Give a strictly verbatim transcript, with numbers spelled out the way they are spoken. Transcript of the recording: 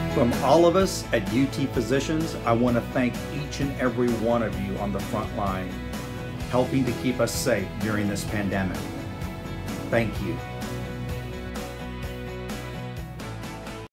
From all of us at U T Physicians, I want to thank each and every one of you on the front line, helping to keep us safe during this pandemic. Thank you.